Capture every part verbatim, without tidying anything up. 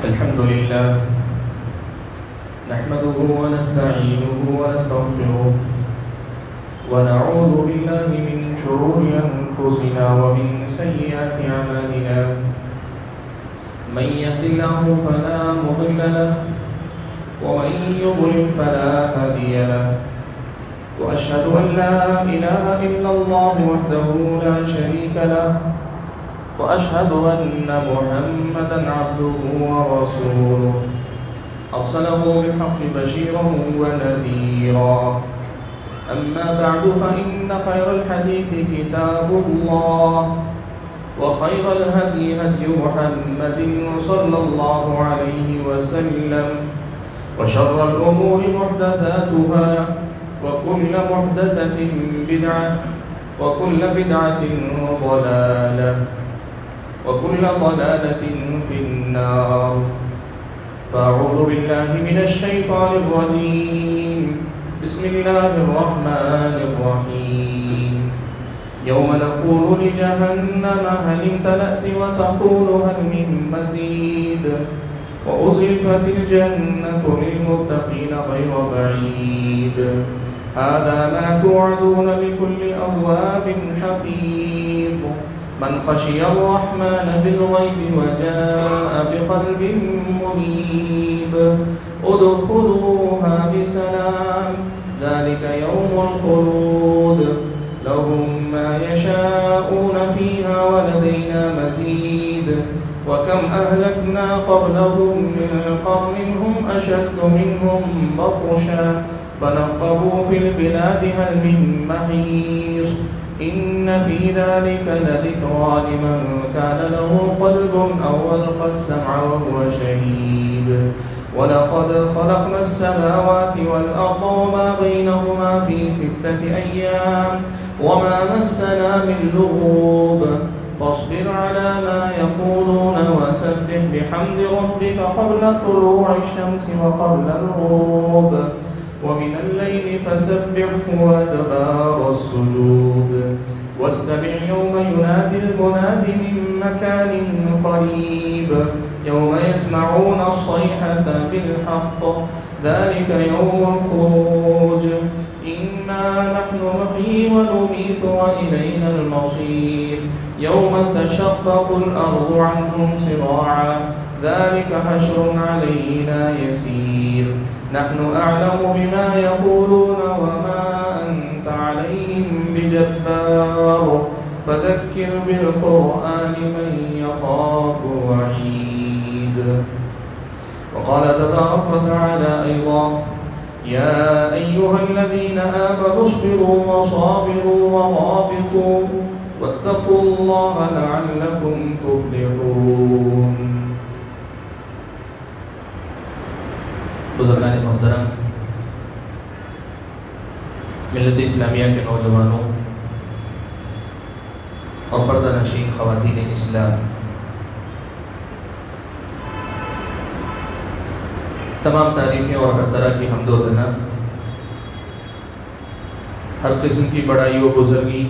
अल्हम्दुलिल्लाह नहमदुहु व नस्तईनुहु व नस्तगफिरुह व नऊज़ु बिल्लाहि मिन शुरूरि अनफुसिना व मिन सय्यिआति अमालिना मन यहदिल्लाहु फला मुदिल्ल लहु व मन युद्लिल फला हादिय लहु व अशहदु अन ला इलाहा इल्लल्लाह वहदहु ला शरीका लहु व अशहदु अन्ना मुहम्मदन अब्दुहु व रसूलुहु अरसलहु बिल्हक़्क़ि बशीरन व नज़ीरा अम्मा बअदु फ़इन्न ख़ैरल हदीथि किताबुल्लाह व ख़ैरल हदी हदी मुहम्मदिन सल्लल्लाहु अलैहि वसल्लम व शर्रल उमूरि मुहदसातुहा व कुल्लु मुहदसतिन बिदअह व कुल्लु बिदअतिन ज़लालह व कुल्लु ज़लालतिन फिन्नार फ़अऊज़ु बिल्लाहि मिनश शैतानिर रजीम बिस्मिल्लाहिर रहमानिर रहीम यौम नक़ूलु लिजहन्नम हल इम्तलअति व तक़ूलु हल मिन मज़ीद व उज़्लिफ़तिल जन्नतु लिलमुत्तक़ीन ग़ैर बईद हाज़ा मा तुअदून लिकुल्लि अव्वाबिन हफ़ीज़ मन ख़शियर रहमान बिलग़ैबि व जाअ बिक़ल्बिन मुनीब उद्ख़ुलूहा बिसलाम ज़ालिका यौमुल ख़ुलूद लहुम मा यशाऊन फ़ीहा व लदैना मज़ीद व कम अहलकना क़ब्लहुम मिन क़र्निन हुम अशद्दु मिनहुम बत्शा फ़नक़्क़बू फ़िल बिलादि हल मिन महीस इन्न फ़ी ज़ालिका लज़िक्रा लिमन कान लहु क़ल्बुन अव अलक़ा अस्समअ व हुव शहीद वलक़द ख़लक़ना अस्समावाति वल अर्ज़ वमा बैनहुमा फ़ी सित्तति अय्याम वमा मस्सना मिन लुग़ूब फ़ास्बिर अला मा यक़ूलून वसब्बिह बिहम्दि रब्बिका क़ब्ला तुलूഇ श्शम्सि व क़ब्लल ग़ुरूब वमिनल लैलि फ़सब्बिहु वअदबार अस्सुजूद वस्तमिअ यौम युनादिल मुनादि मिन मकानिन क़रीब यौम यस्मऊन अस्सयहता बिलहक़्क़ ज़ालिका यौमुल ख़ुरूज इन्ना नहनु नुह्यी व नुमीतु व इलैनल मसीर यौम तशक़्क़क़ुल अर्ज़ु अन्हुम सिराअ ज़ालिका हश्रुन अलैना यसीर नहनु अअलमु बिमा यक़ूलून व मा अन्त अलैहिम बिजब्बार फ़ज़क्किर बिलक़ुरआनि मन यख़ाफ़ु वईद वक़ाल तबारक व तआला अयज़ा या अय्युहल्लज़ीना आमनू अस्बिरू व साबिरू व राबितू वत्तक़ुल्लाहा लअल्लकुम तुफ़्लिहून। बुज़ुर्गान मोहतरम, मिल्लत इस्लामिया के नौजवानों और पर्दा नशीन ख़वातीन इस्लाम, तमाम तारीफ़ें और हर तरह की हम्दो सना, हर किस्म की बड़ाई व बुज़ुर्गी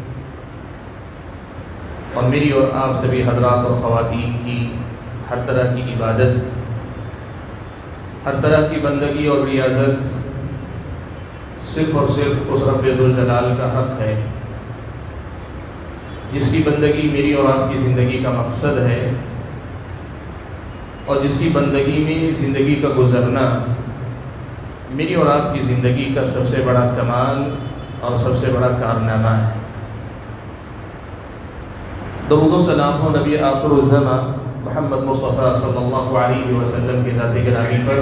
और मेरी और आप सभी हज़रात और ख़वातीन की हर तरह की इबादत, हर तरह की बंदगी और रियाज़त सिर्फ़ और सिर्फ उस रब्बुल जलाल का हक़ है, जिसकी बंदगी मेरी और आपकी ज़िंदगी का मकसद है और जिसकी बंदगी में ज़िंदगी का गुज़रना मेरी और आपकी ज़िंदगी का सबसे बड़ा कमाल और सबसे बड़ा कारनामा है। दरूद व सलाम हो नबी आखिरुज़्ज़मा मुहम्मद मुस्तफ़ा सल्लल्लाहु अलैहि वसल्लम के ज़ात गिरामी पर,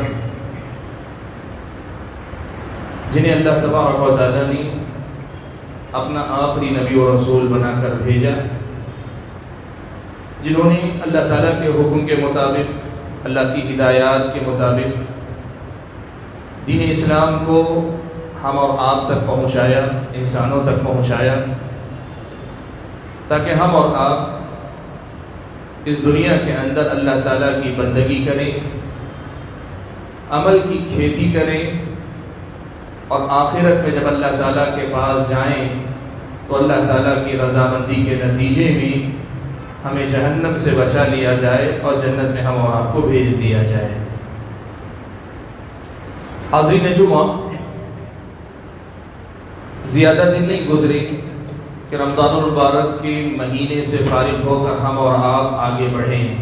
जिन्हें अल्लाह तबारक व तआला ने अपना आखिरी नबी और रसूल बनाकर भेजा, जिन्होंने अल्लाह ताला के हुक्म के मुताबिक, अल्लाह की हिदायत के मुताबिक दीन इस्लाम को हम और आप तक पहुँचाया, इंसानों तक पहुँचाया, ताकि हम और आप इस दुनिया के अंदर अल्लाह ताला की बंदगी करें, अमल की खेती करें और आखिरत में जब अल्लाह ताला के पास जाएं तो अल्लाह ताला की रज़ामंदी के नतीजे में ہمیں جہنم سے بچا لیا جائے اور جنت میں ہم اور آپ کو بھیج دیا جائے۔ حاضرین جمعہ، زیادہ دن نہیں گزرے کہ رمضان المبارک کے مہینے سے فارغ ہو کر ہم اور آپ آگے بڑھیں۔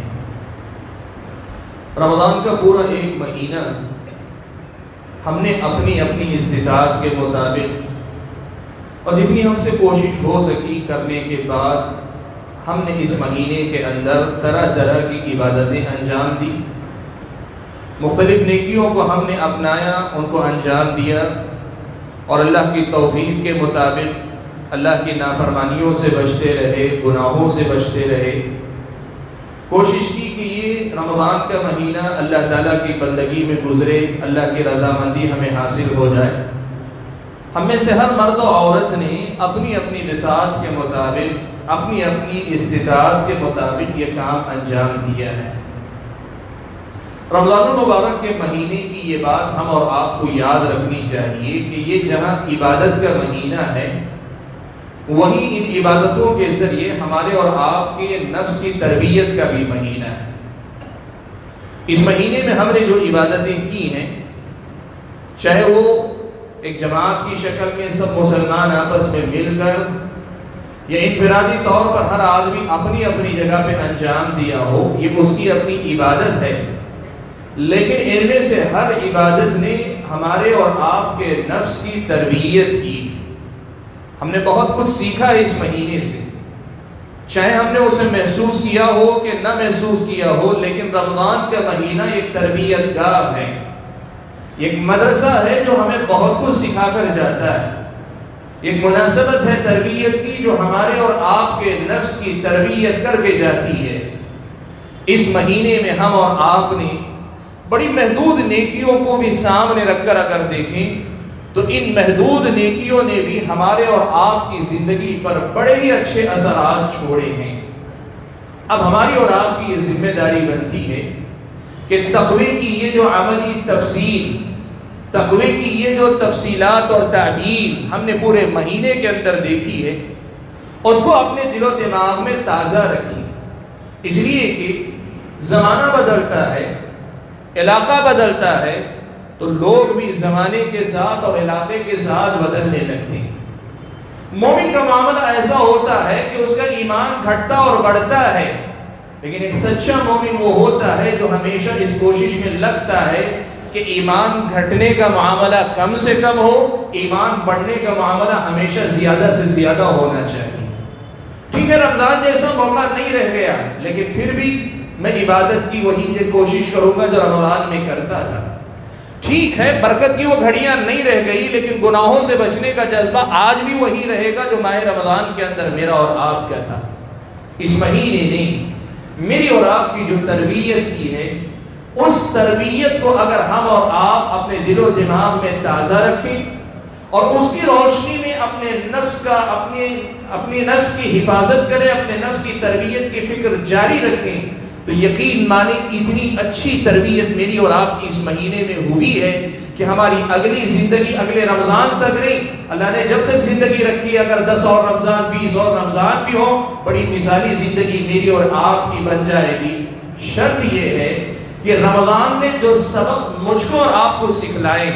رمضان کا پورا ایک مہینہ ہم نے اپنی اپنی استطاعت کے مطابق اور جتنی ہم سے کوشش ہو سکی کرنے کے بعد ہم نے اس مہینے کے اندر طرح طرح کی عبادتیں انجام دی، مختلف نیکیوں کو ہم نے اپنایا، ان کو انجام دیا، اور اللہ کی توفیق کے مطابق اللہ کی نافرمانیوں سے بچتے رہے، گناہوں سے بچتے رہے، کوشش کی کہ یہ رمضان کا مہینہ اللہ تعالیٰ کی بندگی میں گزرے، اللہ کی رضامندی ہمیں حاصل ہو جائے۔ ہم میں سے ہر مرد و عورت نے اپنی اپنی وسعت کے مطابق، اپنی اپنی استطاعت کے مطابق یہ کام انجام دیا ہے۔ رمضان المبارک کے مہینے کی یہ بات ہم اور آپ کو یاد رکھنی چاہیے کہ یہ جہاں عبادت کا مہینہ ہے، وہیں ان عبادتوں کے ذریعے ہمارے اور آپ کے نفس کی تربیت کا بھی مہینہ ہے۔ اس مہینے میں ہم نے جو عبادتیں کی ہیں، چاہے وہ ایک جماعت کی شکل میں سب مسلمان آپس میں مل کر یا انفرادی طور پر ہر آدمی اپنی اپنی جگہ پہ انجام دیا ہو، یہ اس کی اپنی عبادت ہے، لیکن ان میں سے ہر عبادت نے ہمارے اور آپ کے نفس کی تربیت کی۔ ہم نے بہت کچھ سیکھا ہے اس مہینے سے، چاہے ہم نے اسے محسوس کیا ہو کہ نہ محسوس کیا ہو، لیکن رمضان کا مہینہ ایک تربیت گاہ ہے، ایک مدرسہ ہے جو ہمیں بہت کچھ سکھا کر جاتا ہے، ایک مناسبت ہے تربیت کی جو ہمارے اور آپ کے نفس کی تربیت کر کے جاتی ہے۔ اس مہینے میں ہم اور آپ نے بڑی محدود نیکیوں کو بھی سامنے رکھ کر اگر دیکھیں تو ان محدود نیکیوں نے بھی ہمارے اور آپ کی زندگی پر بڑے ہی اچھے اثرات چھوڑے ہیں۔ اب ہماری اور آپ کی یہ ذمہ داری بنتی ہے کہ تقوی کی یہ جو عملی تفصیل، تقوی کی یہ جو تفصیلات اور تعبیر ہم نے پورے مہینے کے اندر دیکھی ہے، اس کو اپنے دل و دماغ میں تازہ رکھی، اس لیے کہ زمانہ بدلتا ہے، علاقہ بدلتا ہے، تو لوگ بھی زمانے کے ساتھ اور علاقے کے ساتھ بدلنے لگتے ہیں۔ مومن کا معاملہ ایسا ہوتا ہے کہ اس کا ایمان گھٹتا اور بڑھتا ہے، لیکن ایک سچا مومن وہ ہوتا ہے جو ہمیشہ اس کوشش میں لگتا ہے کہ ایمان گھٹنے کا معاملہ کم سے کم ہو، ایمان بڑھنے کا معاملہ ہمیشہ زیادہ سے زیادہ ہونا چاہیے۔ ٹھیک ہے، رمضان جیسا موقع نہیں رہ گیا، لیکن پھر بھی میں عبادت کی وہی کوشش کروں گا جو رمضان میں کرتا تھا۔ ٹھیک ہے، برکت کی وہ گھڑیاں نہیں رہ گئی، لیکن گناہوں سے بچنے کا جذبہ آج بھی وہی رہے گا جو ماہ رمضان کے اندر میرا اور آپ کا تھا۔ اس مہینے نے میری اور آپ کی جو تربیت کی ہے، اس تربیت کو اگر ہم اور آپ اپنے دل و دماغ میں تازہ رکھیں اور اس کی روشنی میں اپنے نفس کا اپنے اپنے نفس کی حفاظت کریں، اپنے نفس کی تربیت کی فکر جاری رکھیں، تو یقین مانے اتنی اچھی تربیت میری اور آپ کی اس مہینے میں ہوئی ہے کہ ہماری اگلی زندگی اگلے رمضان تک نہیں، اللہ نے جب تک زندگی رکھی، اگر دس اور رمضان، بیس اور رمضان بھی ہو، بڑی مثالی زندگی میری اور آپ کی بن جائے گی۔ شرط یہ ہے کہ رمضان نے جو سبق مجھ کو اور آپ کو سکھلائے،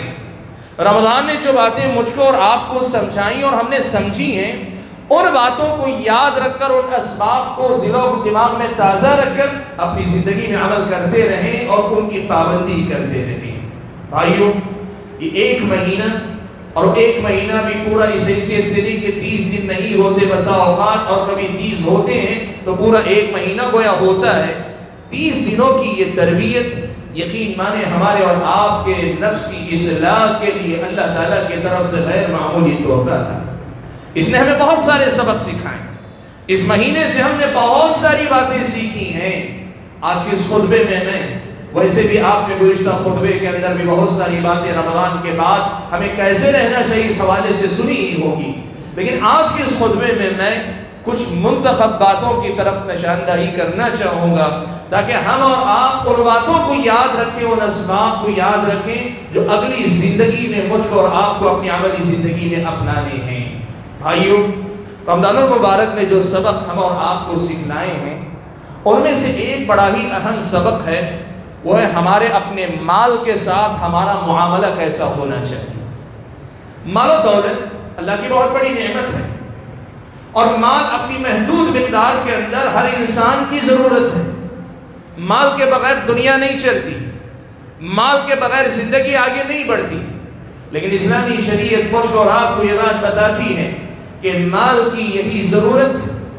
رمضان نے جو باتیں مجھ کو اور آپ کو سمجھائیں اور ہم نے سمجھی ہیں، ان باتوں کو یاد رکھ کر، ان اسباب کو دل و دماغ میں تازہ رکھ کر اپنی زندگی میں عمل کرتے رہیں اور ان کی پابندی کرتے رہیں۔ بھائیوں، یہ ایک مہینہ، اور ایک مہینہ بھی پورا اس حیثیت سے نہیں کہ تیس دن نہیں ہوتے بسا اوقات، اور کبھی تیس ہوتے ہیں تو پورا ایک مہینہ گویا ہوتا ہے۔ تیس دنوں کی یہ تربیت یقین مانے ہمارے اور آپ کے نفس کی اصلاح کے لیے اللہ تعالیٰ کی طرف سے غیر معمولی تحفہ تھا۔ اس نے ہمیں بہت سارے سبق سکھائے، اس مہینے سے ہم نے بہت ساری باتیں سیکھی ہیں۔ آج کے اس خطبے میں میں ویسے بھی آپ نے گزشتہ خطبے کے اندر بھی بہت ساری باتیں رمضان کے بعد ہمیں کیسے رہنا چاہیے اس حوالے سے سنی ہی ہوگی، لیکن آج کے اس خطبے میں میں کچھ منتخب باتوں کی طرف نشاندہی کرنا چاہوں گا تاکہ ہم اور آپ ان باتوں کو یاد رکھیں، ان اسباب کو یاد رکھیں جو اگلی زندگی میں مجھ کو اور آپ کو اپنی عملی زندگی میں اپنانے ہیں۔ بھائیوں، رمضان المبارک نے جو سبق ہم اور آپ کو سکھلائے ہیں، ان میں سے ایک بڑا ہی اہم سبق ہے، وہ ہے ہمارے اپنے مال کے ساتھ ہمارا معاملہ کیسا ہونا چاہیے۔ مال و دولت اللہ کی بہت بڑی نعمت ہے، اور مال اپنی محدود مقدار کے اندر ہر انسان کی ضرورت ہے۔ مال کے بغیر دنیا نہیں چلتی، مال کے بغیر زندگی آگے نہیں بڑھتی، لیکن اسلامی شریعت مجھ کو اور آپ کو یہ بات بتاتی ہے کہ مال کی یہی ضرورت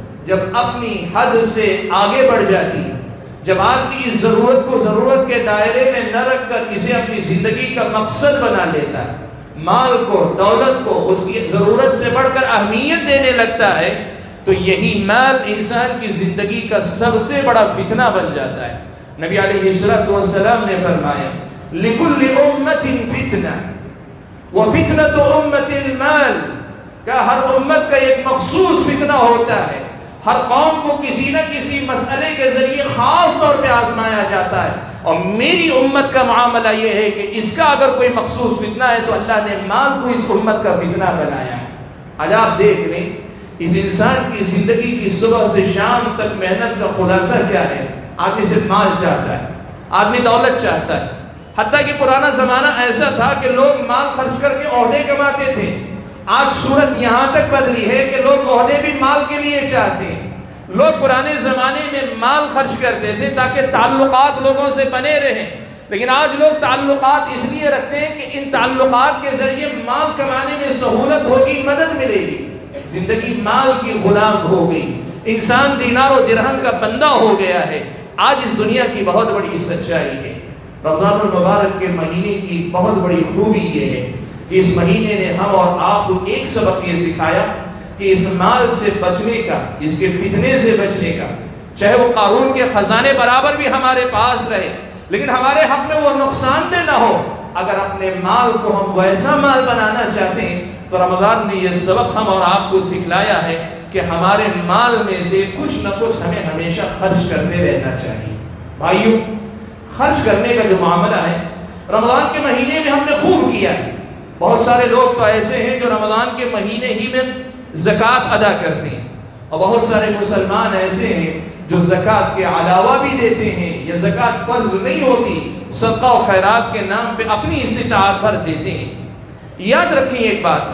جب اپنی حد سے آگے بڑھ جاتی ہے، جب آدمی اس ضرورت کو ضرورت کے دائرے میں نہ رکھ کر اسے اپنی زندگی کا مقصد بنا لیتا ہے، مال کو، دولت کو اس کی ضرورت سے بڑھ کر اہمیت دینے لگتا ہے، تو یہی مال انسان کی زندگی کا سب سے بڑا فتنہ بن جاتا ہے۔ نبی علیہ الصلوۃ والسلام نے فرمایا لِكُلِّ أُمَّةٍ فِتْنَةٌ وَفِتْنَةُ أُمَّةِ الْمَالِ، کہ ہر امت کا ایک مخصوص فتنہ ہوتا ہے، ہر قوم کو کسی نہ کسی مسئلے کے ذریعے خاص طور پہ آزمایا جاتا ہے، اور میری امت کا معاملہ یہ ہے کہ اس کا اگر کوئی مخصوص فتنہ ہے تو اللہ نے مال کو اس امت کا فتنہ بنایا ہے۔ آج آپ دیکھ لیں اس انسان کی زندگی کی صبح سے شام تک محنت کا خلاصہ کیا ہے؟ آدمی صرف مال چاہتا ہے، آدمی دولت چاہتا ہے۔ حتیٰ کہ پرانا زمانہ ایسا تھا کہ لوگ مال خرچ کر کے عہدے کماتے تھے، آج صورت یہاں تک بدلی ہے کہ لوگ عہدے بھی مال کے لیے چاہتے ہیں۔ لوگ پرانے زمانے میں مال خرچ کرتے تھے تاکہ تعلقات لوگوں سے بنے رہیں، لیکن آج لوگ تعلقات اس لیے رکھتے ہیں کہ ان تعلقات کے ذریعے مال کمانے میں سہولت ہوگی، مدد ملے گی۔ زندگی مال کی غلام ہو گئی، انسان دینار و درہم کا بندہ ہو گیا ہے۔ آج اس دنیا کی بہت بڑی سچائی ہے۔ رمضان المبارک کے مہینے کی بہت بڑی خوبی یہ ہے کہ اس مہینے نے ہم اور آپ کو ایک سبق یہ سکھایا کہ اس مال سے بچنے کا، اس کے فتنے سے بچنے کا، چاہے وہ قارون کے خزانے برابر بھی ہمارے پاس رہے لیکن ہمارے حق میں وہ نقصان دہ نہ ہو، اگر اپنے مال کو ہم ویسا مال بنانا چاہتے ہیں تو رمضان نے یہ سبق ہم اور آپ کو سکھلایا ہے کہ ہمارے مال میں سے کچھ نہ کچھ ہمیں ہمیشہ خرچ کرتے رہنا چاہیے۔ بھائیو، خرچ کرنے کا جو معاملہ ہے رمضان کے مہینے میں ہم نے خوب کیا ہے۔ بہت سارے لوگ تو ایسے ہیں جو رمضان کے مہینے ہی میں زکوٰۃ ادا کرتے ہیں، اور بہت سارے مسلمان ایسے ہیں جو زکوٰۃ کے علاوہ بھی دیتے ہیں، یا زکوٰۃ فرض نہیں ہوتی، صدقہ و خیرات کے نام پہ اپنی استطاعت بھر دیتے ہیں۔ یاد رکھیں ایک بات،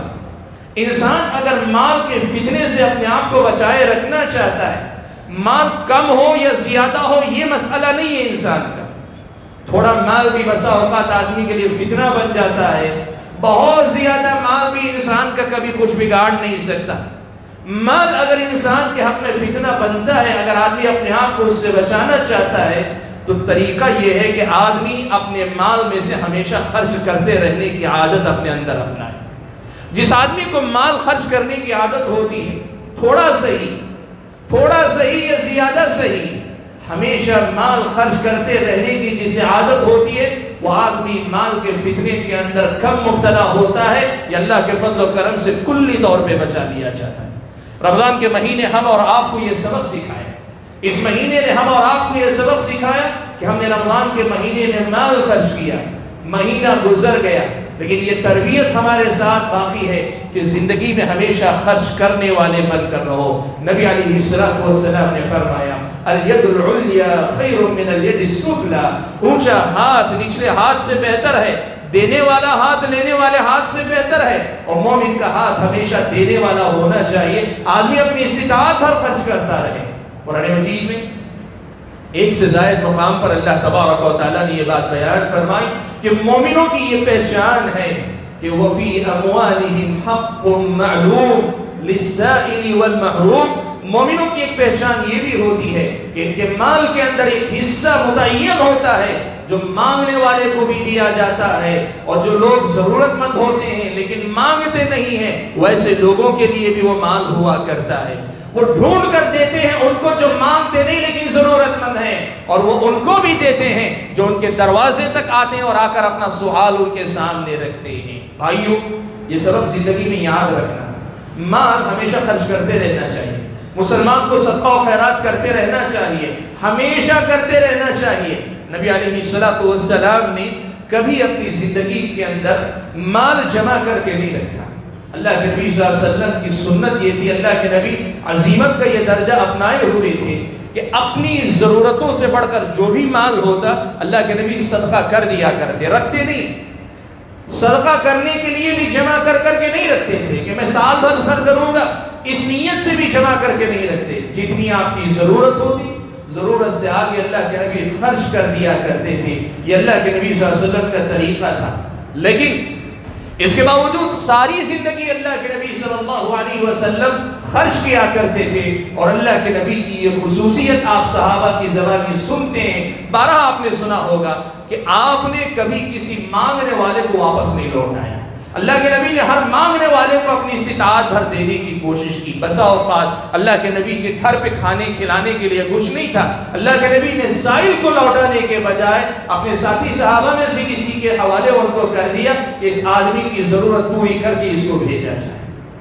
انسان اگر مال کے فتنے سے اپنے آپ کو بچائے رکھنا چاہتا ہے، مال کم ہو یا زیادہ ہو یہ مسئلہ نہیں ہے انسان کا۔ تھوڑا مال بھی بسا اوقات آدمی کے لیے فتنہ بن جاتا ہے، بہت زیادہ مال بھی انسان کا کبھی کچھ بگاڑ نہیں سکتا۔ مال اگر انسان کے حق میں فتنہ بنتا ہے، اگر آدمی اپنے آپ کو اس سے بچانا چاہتا ہے تو طریقہ یہ ہے کہ آدمی اپنے مال میں سے ہمیشہ خرچ کرتے رہنے کی عادت اپنے اندر اپنائے۔ جس آدمی کو مال خرچ کرنے کی عادت ہوتی ہے، تھوڑا صحیح تھوڑا صحیح یا زیادہ صحیح، ہمیشہ مال خرچ کرتے رہنے کی جسے عادت ہوتی ہے، وہ آدمی مال کے فتنے کے اندر کم مبتلا ہوتا ہے یا اللہ کے فضل و کرم سے کلی طور پہ بچا لیا جاتا ہے۔ رمضان کے مہینے ہم اور آپ کو یہ سبق سکھایا، اس مہینے نے ہم اور آپ کو یہ سبق سکھایا کہ ہم نے رمضان کے مہینے میں مال خرچ کیا، مہینہ گزر گیا، لیکن یہ تربیت ہمارے ساتھ باقی ہے کہ زندگی میں ہمیشہ خرچ کرنے والے بن کر رہو۔ نبی علیہ الصلوۃ والسلام نے فرمایا الید العلیا خیر من الید السفلی، اونچا ہاتھ نچلے ہاتھ سے بہتر ہے، دینے والا ہاتھ لینے والے ہاتھ سے بہتر ہے، اور مومن کا ہاتھ ہمیشہ دینے والا ہونا چاہیے، آدمی اپنی استطاعت بھر خرچ کرتا رہے۔ قرآن مجید میں ایک سے زائد مقام پر اللہ تبارک و تعالیٰ نے یہ بات بیان فرمائی کہ مومنوں کی یہ پہچان ہے کہ وَفِي أَمْوَالِهِمْ حَقٌّ مَعْلُومٌ لِلسَّائِلِ وَالْمَحْرُومِ، مومنوں کی ایک پہچان یہ بھی ہوتی ہے کہ ان کے مال کے اندر ایک حصہ متعین ہوتا ہے جو مانگنے والے کو بھی دیا جاتا ہے، اور جو لوگ ضرورت مند ہوتے ہیں لیکن مانگتے نہیں ہیں ویسے لوگوں کے لیے بھی وہ مال ہوا کرتا ہے۔ وہ ڈھونڈ کر دیتے ہیں ان کو جو مانگتے نہیں لیکن ضرورت مند ہیں، اور وہ ان کو بھی دیتے ہیں جو ان کے دروازے تک آتے ہیں اور آ کر اپنا سوال ان کے سامنے رکھتے ہیں۔ بھائیو، یہ سبق زندگی میں یاد رکھنا، مال ہمیشہ خرچ کرتے رہنا چاہیے، مسلمان کو صدقہ و خیرات کرتے رہنا چاہیے، ہمیشہ کرتے رہنا چاہیے۔ نبی علیہ الصلوۃ والسلام نے کبھی اپنی زندگی کے اندر مال جمع کر کے نہیں رکھا۔ اللہ کے نبی صلی اللہ علیہ وسلم کی سنت یہ تھی، اللہ کے نبی عزیمت کا یہ درجہ اپنائے ہوئے تھے کہ اپنی ضرورتوں سے بڑھ کر جو بھی مال ہوتا اللہ کے نبی صدقہ کر دیا کرتے، رکھتے نہیں. صدقہ کرنے کے لیے بھی جمع کر کر کے نہیں رکھتے تھے کہ میں سال بھر خرچ کروں گا، اس نیت سے بھی جمع کر کے نہیں رکھتے. جتنی آپ کی ضرورت ہوتی ضرورت سے آگے اللہ کے نبی خرچ کر دیا کرتے تھے. یہ اللہ کے نبی صلی اللہ علیہ وسلم کا طریقہ تھا. لیکن اس کے باوجود ساری زندگی اللہ کے نبی صلی اللہ علیہ وسلم خرچ کیا کرتے تھے، اور اللہ کے نبی کی یہ خصوصیت آپ صحابہ کی زبانی سنتے ہیں. بارہ آپ نے سنا ہوگا کہ آپ نے کبھی کسی مانگنے والے کو واپس نہیں لوٹایا. اللہ کے نبی نے ہر مانگنے والے کو اپنی استطاعت بھر دینے کی کوشش کی. بسا اوقات اللہ کے نبی کے گھر پہ کھانے کھلانے کے لیے کچھ نہیں تھا، اللہ کے نبی نے سائل کو لوٹانے کے بجائے اپنے ساتھی صحابہ میں سے کسی کے حوالے ان کو کر دیا کہ اس آدمی کی ضرورت پوری کر کے اس کو بھیجا جائے.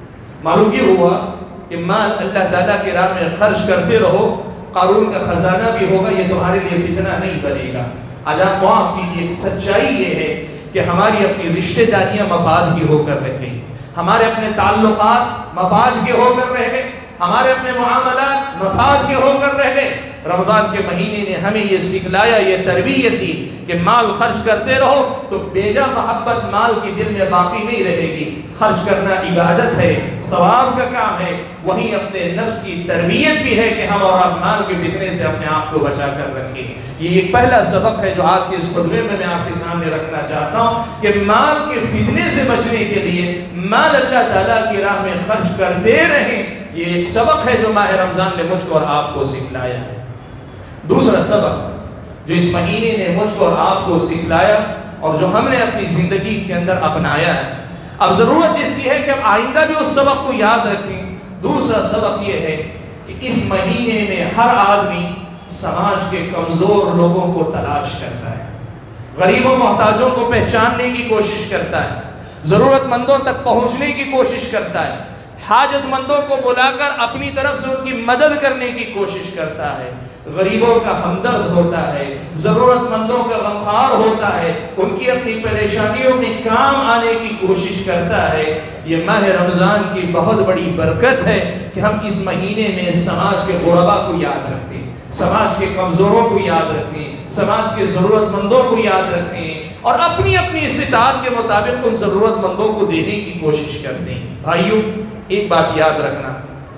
معلوم یہ ہوا کہ مال اللہ تعالیٰ کے راہ میں خرچ کرتے رہو، قارون کا خزانہ بھی ہوگا، یہ تمہارے لیے فتنہ نہیں بنے گا. آج آپ معاف کیجیے، ایک سچائی یہ ہے کہ ہماری اپنی رشتہ داریاں مفاد کی ہو کر رہ گئی، ہمارے اپنے تعلقات مفاد کے ہو کر رہ گئے، ہمارے اپنے معاملات مفاد کے ہو کر رہ گئے. رمضان کے مہینے نے ہمیں یہ سکھلایا، یہ تربیت دی کہ مال خرچ کرتے رہو تو بیجا محبت مال کی دل میں باقی نہیں رہے گی. خرچ کرنا عبادت ہے، ثواب کا کام ہے، وہیں اپنے نفس کی تربیت بھی ہے کہ ہم اور آپ مال کے فتنے سے اپنے آپ کو بچا کر رکھیں. یہ ایک پہلا سبق ہے جو آج کے اس خطبے میں میں آپ کے سامنے رکھنا چاہتا ہوں کہ مال کے فتنے سے بچنے کے لیے مال اللہ تعالیٰ کی راہ میں خرچ کرتے رہیں. یہ ایک سبق ہے جو ماہ رمضان نے مجھ کو اور آپ کو سکھلایا ہے. دوسرا سبق جو اس مہینے نے مجھ کو اور آپ کو سکھلایا اور جو ہم نے اپنی زندگی کے اندر اپنایا ہے، اب ضرورت جس کی ہے کہ ہم آئندہ بھی اس سبق کو یاد رکھیں. دوسرا سبق یہ ہے کہ اس مہینے میں ہر آدمی سماج کے کمزور لوگوں کو تلاش کرتا ہے، غریبوں محتاجوں کو پہچاننے کی کوشش کرتا ہے، ضرورت مندوں تک پہنچنے کی کوشش کرتا ہے، حاجت مندوں کو بلا کر اپنی طرف سے ان کی مدد کرنے کی کوشش کرتا ہے، غریبوں کا ہمدرد ہوتا ہے، ضرورت مندوں کا غمخوار ہوتا ہے، ان کی اپنی پریشانیوں میں کام آنے کی کوشش کرتا ہے. یہ ماہ رمضان کی بہت بڑی برکت ہے کہ ہم اس مہینے میں سماج کے غربا کو یاد رکھتے ہیں، سماج کے کمزوروں کو یاد رکھتے ہیں، سماج کے ضرورت مندوں کو یاد رکھتے ہیں اور اپنی اپنی استطاعت کے مطابق ان ضرورت مندوں کو دینے کی کوشش کرتے ہیں. بھائیوں، ایک بات یاد رکھنا،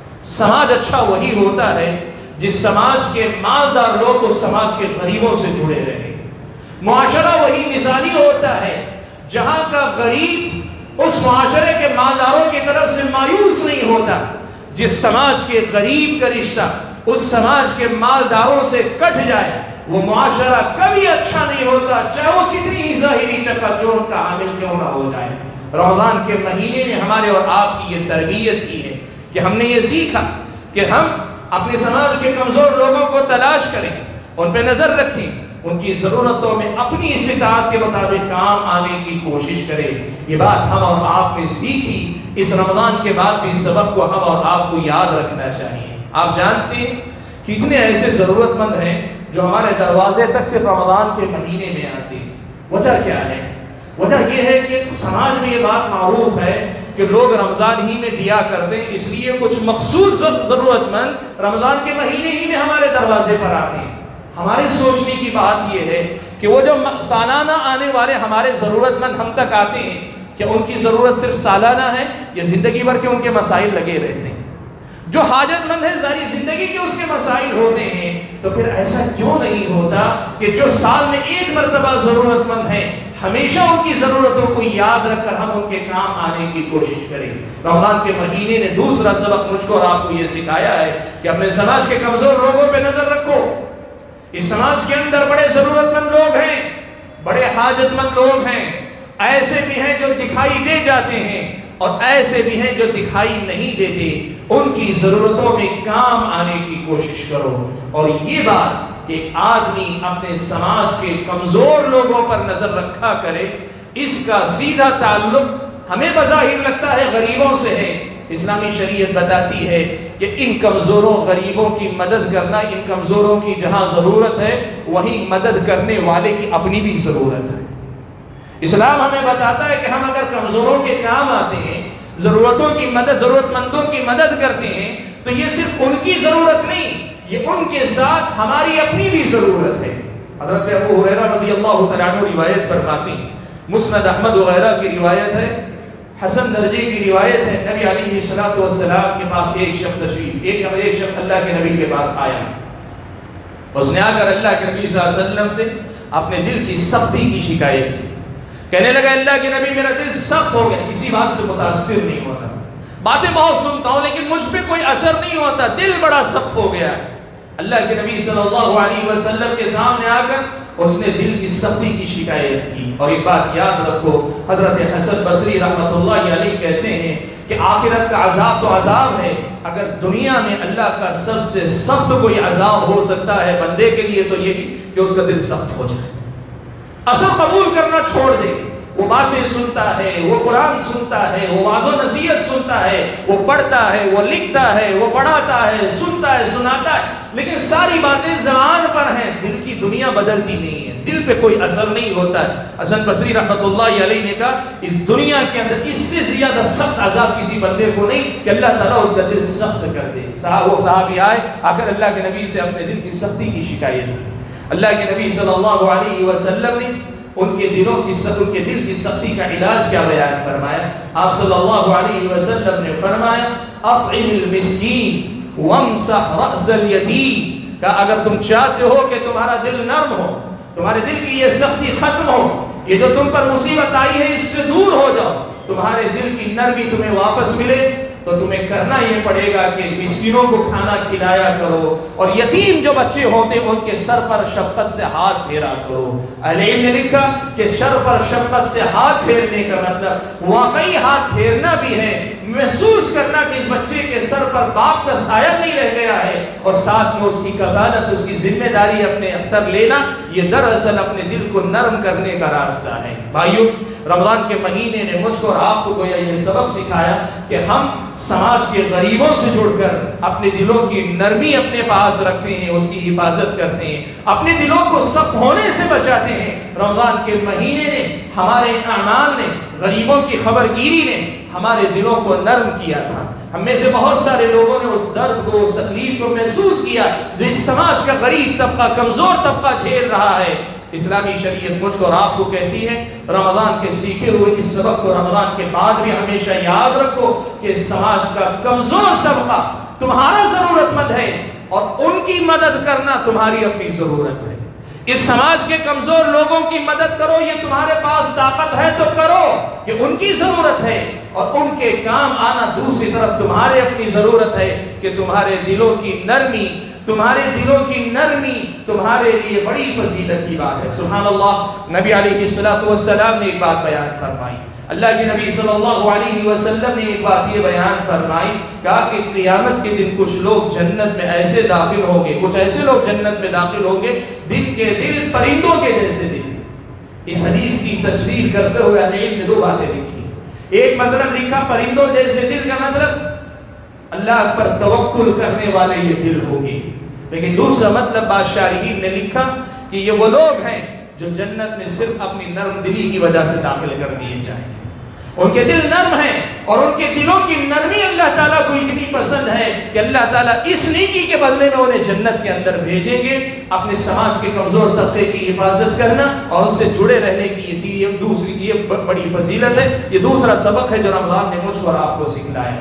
سماج اچھا وہی ہوتا ہے جس سماج کے مالدار لوگ اس سماج کے غریبوں سے جڑے رہے. معاشرہ وہی مثالی ہوتا ہے جہاں کا غریب اس معاشرے کے مالداروں کی طرف سے مایوس نہیں ہوتا. جس سماج کے غریب کا رشتہ اس سماج کے مالداروں سے کٹ جائے وہ معاشرہ کبھی اچھا نہیں ہوتا، چاہے وہ کتنی ہی ظاہری چکا چوند کا حامل کیوں نہ ہو جائے. رمضان کے مہینے نے ہمارے اور آپ کی یہ تربیت کی ہے کہ ہم نے یہ سیکھا کہ ہم اپنے سماج کے کمزور لوگوں کو تلاش کریں، ان پہ نظر رکھیں، ان کی ضرورتوں میں اپنی استطاعت کے مطابق کام آنے کی کوشش کریں. یہ بات ہم اور آپ نے سیکھی، اس رمضان کے بعد بھی اس سبق کو ہم اور آپ کو یاد رکھنا چاہیے. آپ جانتے ہیں کتنے ایسے ضرورت مند ہیں جو ہمارے دروازے تک صرف رمضان کے مہینے میں آتے ہیں. وجہ کیا ہے؟ وجہ یہ ہے کہ سماج میں یہ بات معروف ہے کہ لوگ رمضان ہی میں دیا کرتے ہیں، اس لیے کچھ مخصوص ضرورت مند رمضان کے مہینے ہی میں ہمارے دروازے پر آتے ہیں. ہماری سوچنے کی بات یہ ہے کہ وہ جو سالانہ آنے والے ہمارے ضرورت مند ہم تک آتے ہیں، کیا ان کی ضرورت صرف سالانہ ہے یا زندگی بھر کے ان کے مسائل لگے رہتے ہیں؟ جو حاجت مند ہے ساری زندگی کے اس کے مسائل ہوتے ہیں. تو پھر ایسا کیوں نہیں ہوتا کہ جو سال میں ایک مرتبہ ضرورت مند ہے ہمیشہ ان کی ضرورتوں کو یاد رکھ کر ہم ان کے کام آنے کی کوشش کریں. رمضان کے مہینے نے دوسرا سبق مجھ کو اور آپ کو یہ سکھایا ہے کہ اپنے سماج کے کمزور لوگوں پہ نظر رکھو. اس سماج کے اندر بڑے ضرورت مند لوگ ہیں، بڑے حاجت مند لوگ ہیں، ایسے بھی ہیں جو دکھائی دے جاتے ہیں اور ایسے بھی ہیں جو دکھائی نہیں دیتے. ان کی ضرورتوں میں کام آنے کی کوشش کرو. اور یہ بات کہ ایک آدمی اپنے سماج کے کمزور لوگوں پر نظر رکھا کرے، اس کا سیدھا تعلق ہمیں بظاہر لگتا ہے غریبوں سے ہے. اسلامی شریعت بتاتی ہے کہ ان کمزوروں غریبوں کی مدد کرنا، ان کمزوروں کی جہاں ضرورت ہے وہیں مدد کرنے والے کی اپنی بھی ضرورت ہے. اسلام ہمیں بتاتا ہے کہ ہم اگر کمزوروں کے کام آتے ہیں، ضرورتوں کی مدد، ضرورت مندوں کی مدد کرتے ہیں تو یہ صرف ان کی ضرورت نہیں، یہ ان کے ساتھ ہماری اپنی بھی ضرورت ہے۔ حضرت ابو ہریرہ رضی اللہ تعالیٰ عنہ روایت فرماتے ہیں، مسند احمد وغیرہ کی روایت ہے، حسن درجے کی روایت ہے، نبی علیہ الصلوۃ والسلام کے پاس ایک شخص تشریف ایک ایک شخص اللہ کے نبی کے پاس آیا، اس نے آ کر اللہ کے نبی صلی اللہ علیہ وسلم سے اپنے دل کی سختی کی شکایت کی، کہنے لگا اللہ کے نبی میرا دل سخت ہو گیا، کسی بات سے متاثر نہیں ہوتا، باتیں بہت سنتا ہوں لیکن مجھ پہ کوئی اثر نہیں ہوتا، دل بڑا سخت ہو گیا ہے۔ اللہ کے نبی صلی اللہ علیہ وسلم کے سامنے آ کر اس نے دل کی سختی کی شکایت کی۔ اور ایک بات یاد رکھو، حضرت حسن بصری رحمۃ اللہ علیہ کہتے ہیں کہ آخرت کا عذاب تو عذاب ہے، اگر دنیا میں اللہ کا سب سے سخت کوئی عذاب ہو سکتا ہے بندے کے لیے تو یہی کہ اس کا دل سخت ہو جائے، اثر قبول کرنا چھوڑ دے، وہ باتیں سنتا ہے، وہ قرآن سنتا ہے، وہ واعظ و نصیحت سنتا ہے، وہ پڑھتا ہے، وہ لکھتا ہے، وہ پڑھاتا ہے، سنتا ہے، سناتا ہے، لیکن ساری باتیں زبان پر ہیں، دل کی دنیا بدلتی نہیں ہے، دل پہ کوئی اثر نہیں ہوتا ہے۔ حسن بصری رحمۃ اللہ علیہ نے کہا اس دنیا کے اندر اس سے زیادہ سخت عذاب کسی بندے کو نہیں کہ اللہ تعالیٰ اس کا دل سخت کر دے۔ صاحب وہ صحابی آئے آ کر اللہ کے نبی سے اپنے دل کی سختی کی شکایت کی، اللہ کے نبی صلی اللہ علیہ وسلم نے ان کے دلوں کی ان کے دل کی سختی کا علاج کیا بیان فرمایا؟ آپ صلی اللہ علیہ وسلم نے فرمایا اطعم المسکین وامسح رأس الیتیم، کہ اگر تم چاہتے ہو کہ تمہارا دل نرم ہو، تمہارے دل کی یہ سختی ختم ہو، یہ جو تم پر مصیبت آئی ہے اس سے دور ہو جاؤ، تمہارے دل کی نرمی تمہیں واپس ملے، تو تمہیں کرنا یہ پڑے گا کہ مسکینوں کو کھانا کھلایا کرو، اور یتیم جو بچے ہوتے ہیں ان کے سر پر شفقت سے ہاتھ پھیرا کرو۔ اہل علم نے لکھا کہ سر پر شفقت سے ہاتھ پھیرنے کا مطلب واقعی ہاتھ پھیرنا بھی ہے، محسوس کرنا کہ اس بچے کے سر پر باپ کا سایہ نہیں رہ گیا ہے، اور ساتھ میں اس کی کفالت، اس کی ذمہ داری اپنے سر لینا، یہ دراصل اپنے دل کو نرم کرنے کا راستہ ہے۔ بھائیو، رمضان کے مہینے نے مجھ کو اور آپ کو گویا یہ سبق سکھایا کہ ہم سماج کے غریبوں سے جڑ کر اپنے دلوں کی نرمی اپنے پاس رکھتے ہیں، اس کی حفاظت کرتے ہیں، اپنے دلوں کو سخت ہونے سے بچاتے ہیں۔ رمضان کے مہینے نے، ہمارے اعمال نے، غریبوں کی خبرگیری نے ہمارے دلوں کو نرم کیا تھا۔ ہم میں سے بہت سارے لوگوں نے اس درد کو، اس تکلیف کو محسوس کیا جو اس سماج کا غریب طبقہ، کمزور طبقہ جھیل رہا ہے۔ اسلامی شریعت مجھ کو اور آپ کو کہتی ہے رمضان کے سیکھے ہوئے اس سبق کو رمضان کے بعد بھی ہمیشہ یاد رکھو کہ سماج کا کمزور طبقہ تمہارا ضرورت مند ہے، اور ان کی مدد کرنا تمہاری اپنی ضرورت ہے۔ اس سماج کے کمزور لوگوں کی مدد کرو، یہ تمہارے پاس طاقت ہے تو کرو، کہ ان کی ضرورت ہے، اور ان کے کام آنا دوسری طرف تمہارے اپنی ضرورت ہے کہ تمہارے دلوں کی نرمی، تمہارے دلوں کی نرمی تمہارے لیے بڑی فضیلت کی بات ہے۔ سبحان اللہ، نبی علیہ الصلوۃ والسلام نے ایک بات بیان فرمائی، اللہ کے نبی صلی اللہ علیہ وسلم نے ایک بات یہ بیان فرمائی، کہا کہ قیامت کے دن کچھ لوگ جنت میں ایسے داخل ہوں گے، کچھ ایسے لوگ جنت میں داخل ہوں گے دن کے دل پرندوں کے جیسے دل۔ اس حدیث کی تفسیر کرتے ہوئے اہل علم نے دو باتیں لکھی، ایک مطلب لکھا پرندوں جیسے دل کا مطلب اللہ پر توکل کرنے والے یہ دل ہوگی، لیکن دوسرا مطلب بادشاہین نے لکھا کہ یہ وہ لوگ ہیں جو جنت میں صرف اپنی نرم دلی کی وجہ سے داخل کر دیے جائیں گے، ان کے دل نرم ہیں، اور ان کے دلوں کی نرمی اللہ تعالیٰ کو اتنی پسند ہے کہ اللہ تعالیٰ اس نیکی کے بدلے میں انہیں جنت کے اندر بھیجیں گے۔ اپنے سماج کے کمزور طبقے کی حفاظت کرنا اور ان سے جڑے رہنے کی یہ دوسری یہ بڑی فضیلت ہے، یہ دوسرا سبق ہے جو رمضان نے مجھ کو اور آپ کو سکھلایا۔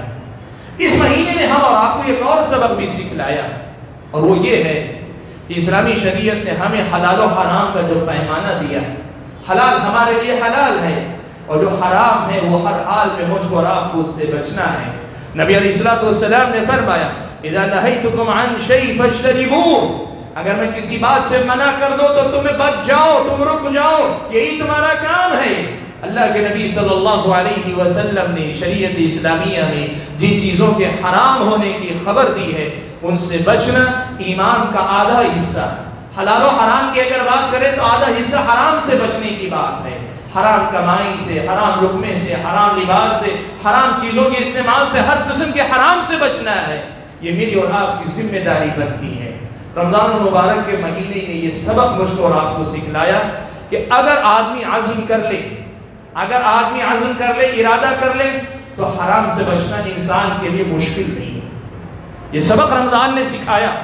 اس مہینے نے ہم اور آپ کو ایک اور سبق بھی سکھلایا، اور وہ یہ ہے کہ اسلامی شریعت نے ہمیں حلال و حرام کا جو پیمانہ دیا ہے، حلال ہمارے لیے حلال ہے، اور جو حرام ہے وہ ہر حال میں مجھ کو اور آپ کو اس سے بچنا ہے۔ نبی علیہ الصلوۃ والسلام نے فرمایا اذا نہیتکم عن شیء فاجتنبوہ، اگر میں کسی بات سے منع کر دوں تو تمہیں بچ جاؤ، تم رک جاؤ، یہی تمہارا کام ہے۔ اللہ کے نبی صلی اللہ علیہ وسلم نے شریعت اسلامیہ میں جن چیزوں کے حرام ہونے کی خبر دی ہے ان سے بچنا ایمان کا آدھا حصہ۔ حلال و حرام کی اگر بات کریں تو آدھا حصہ حرام سے بچنے کی بات ہے، حرام کمائی سے، حرام لقمے سے، حرام لباس سے، حرام چیزوں کے استعمال سے، ہر قسم کے حرام سے بچنا ہے، یہ میری اور آپ کی ذمہ داری بنتی ہے۔ رمضان المبارک کے مہینے نے یہ سبق مجھ کو اور آپ کو سکھلایا کہ اگر آدمی عزم کر لے اگر آدمی عزم کر لے ارادہ کر لے تو حرام سے بچنا انسان کے لیے مشکل نہیں ہے۔ یہ سبق رمضان نے سکھایا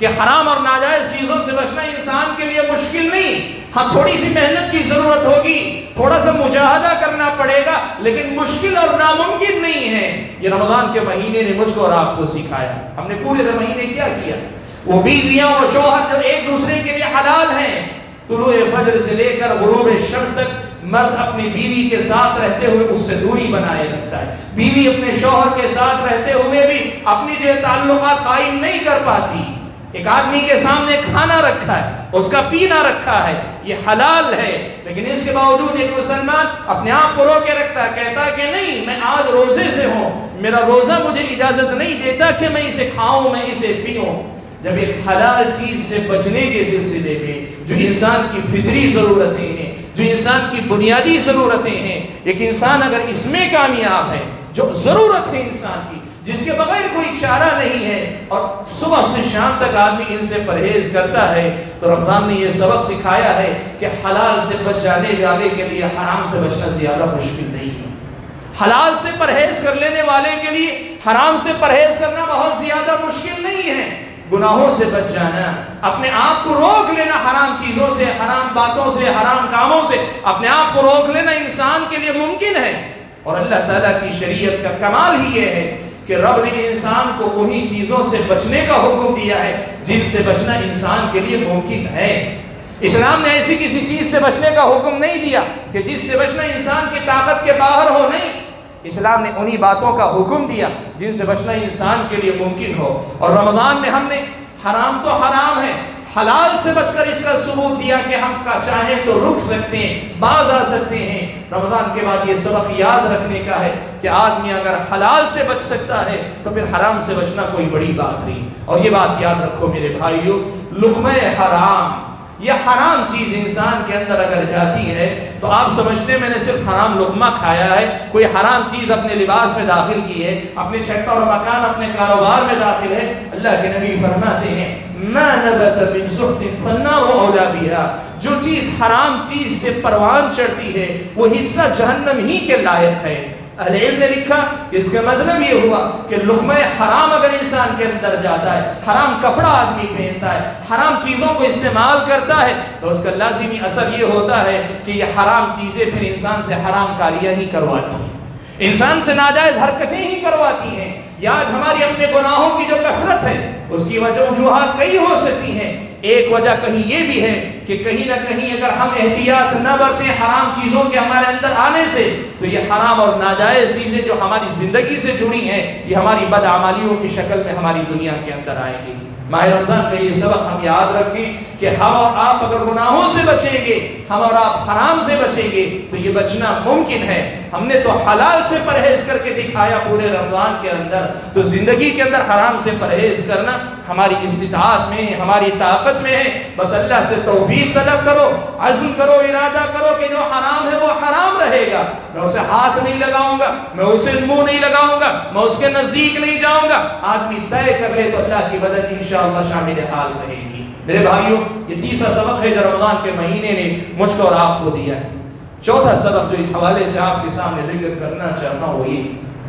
کہ حرام اور ناجائز چیزوں سے بچنا انسان کے لیے مشکل نہیں، ہاں تھوڑی سی محنت کی ضرورت ہوگی، تھوڑا سا مجاہدہ کرنا پڑے گا، لیکن مشکل اور ناممکن نہیں ہے۔ یہ رمضان کے مہینے نے مجھ کو اور آپ کو سکھایا۔ ہم نے پورے مہینے کیا کیا؟ وہ بیویاں اور شوہر جو ایک دوسرے کے لیے حلال ہیں، طلوع فجر سے لے کر غروب شمس تک مرد اپنی بیوی کے ساتھ رہتے ہوئے اس سے دوری بنائے رکھتا ہے، بیوی اپنے شوہر کے ساتھ رہتے ہوئے بھی اپنی جو تعلقات قائم نہیں کر پاتی۔ ایک آدمی کے سامنے کھانا رکھا ہے، اس کا پینا رکھا ہے، یہ حلال ہے، لیکن اس کے باوجود ایک مسلمان اپنے آپ کو رو کے رکھتا ہے، کہتا ہے کہ نہیں میں آج روزے سے ہوں، میرا روزہ مجھے اجازت نہیں دیتا کہ میں اسے کھاؤں، میں اسے پیوں۔ جب ایک حلال چیز سے بچنے کے سلسلے میں جو انسان کی فطری ضرورتیں ہیں، جو انسان کی بنیادی ضرورتیں ہیں، ایک انسان اگر اس میں کامیاب ہے، جو ضرورت ہے انسان کی، جس کے بغیر کوئی چارہ نہیں ہے، اور صبح سے شام تک آدمی ان سے پرہیز کرتا ہے، تو رمضان نے یہ سبق سکھایا ہے کہ حلال سے بچ جانے والے کے لیے حرام سے بچنا زیادہ مشکل نہیں ہے۔ حلال سے پرہیز کر لینے والے کے لیے حرام سے پرہیز کرنا بہت زیادہ مشکل نہیں ہے۔ گناہوں سے بچ جانا، اپنے آپ کو روک لینا، حرام چیزوں سے، حرام باتوں سے، حرام کاموں سے اپنے آپ کو روک لینا انسان کے لیے ممکن ہے۔ اور اللہ تعالیٰ کی شریعت کا کمال ہی یہ ہے کہ رب نے انسان کو وہی چیزوں سے بچنے کا حکم دیا ہے جن سے بچنا انسان کے لیے ممکن ہے۔ اسلام نے ایسی کسی چیز سے بچنے کا حکم نہیں دیا کہ جس سے بچنا انسان کی طاقت کے باہر ہو، نہیں، اسلام نے انہی باتوں کا حکم دیا جن سے بچنا انسان کے لیے ممکن ہو۔ اور رمضان میں ہم نے حرام تو حرام ہے، حلال سے بچ کر اس کا ثبوت دیا کہ ہم کا چاہیں تو رک سکتے ہیں، باز آ سکتے ہیں۔ رمضان کے بعد یہ سبق یاد رکھنے کا ہے کہ آدمی اگر حلال سے بچ سکتا ہے تو پھر حرام سے بچنا کوئی بڑی بات نہیں۔ اور یہ بات یاد رکھو میرے بھائیو، لقمہ حرام، یہ حرام چیز انسان کے اندر اگر جاتی ہے تو آپ سمجھتے ہیں میں نے صرف حرام لقمہ کھایا ہے، کوئی حرام چیز اپنے لباس میں داخل کی ہے، اپنے چھٹا اور مکان، اپنے کاروبار میں داخل ہے۔ اللہ کے نبی فرماتے ہیں ما نبت من سحت فالنار اولی بها، جو چیز حرام چیز سے پروان چڑھتی ہے وہ حصہ جہنم ہی کے لائق ہے۔ اہل علم نے لکھا کہ اس کا مطلب یہ ہوا کہ لقمہ حرام اگر انسان کے اندر جاتا ہے، حرام کپڑا آدمی پہنتا ہے، حرام چیزوں کو استعمال کرتا ہے، تو اس کا لازمی اثر یہ ہوتا ہے کہ یہ حرام چیزیں پھر انسان سے حرام کاریاں ہی کرواتی ہیں، انسان سے ناجائز حرکتیں ہی کرواتی ہیں۔ یا آج ہماری اپنے گناہوں کی جو کثرت ہے اس کی وجہ وجوہات کئی ہو سکتی ہیں۔ ایک وجہ کہیں یہ بھی ہے کہ کہیں نہ کہیں اگر ہم احتیاط نہ برتیں حرام چیزوں کے ہمارے اندر آنے سے، تو یہ حرام اور ناجائز چیزیں جو ہماری زندگی سے جڑی ہیں یہ ہماری بدعمالیوں کی شکل میں ہماری دنیا کے اندر آئیں گی۔ ماہ رمضان کا یہ سبق ہم یاد رکھیں کہ ہم اور آپ اگر گناہوں سے بچیں گے، ہم اور آپ حرام سے بچیں گے تو یہ بچنا ممکن ہے۔ ہم نے تو حلال سے پرہیز کر کے دکھایا پورے رمضان کے اندر، تو زندگی کے اندر حرام سے پرہیز کرنا ہماری استطاعت میں، ہماری طاقت میں ہے۔ بس اللہ سے توفیق طلب کرو، عزم کرو، ارادہ کرو کہ جو حرام ہے وہ حرام رہے گا، میں اسے ہاتھ نہیں لگاؤں گا، میں اسے منہ نہیں لگاؤں گا، میں اس کے نزدیک نہیں جاؤں گا۔ آدمی طے کر لے تو اللہ کی مدد انشاءاللہ شامل حال رہے گی۔ میرے بھائیوں، یہ تیسرا سبق ہے جو رمضان کے مہینے نے مجھ کو اور آپ کو دیا ہے۔ چوتھا سبق جو اس حوالے سے آپ کے سامنے ذکر کرنا چاہتا ہوں وہ یہ